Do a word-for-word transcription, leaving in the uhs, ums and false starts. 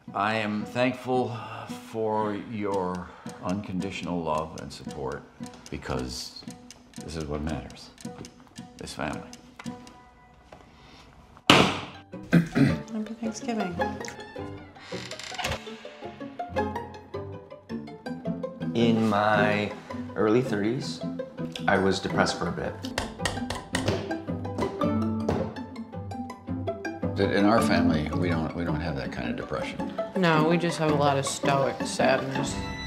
I am thankful for your unconditional love and support because this is what matters, this family. Happy Thanksgiving. In my early thirties, I was depressed for a bit. In our family, we don't we don't have that kind of depression. No, we just have a lot of stoic sadness.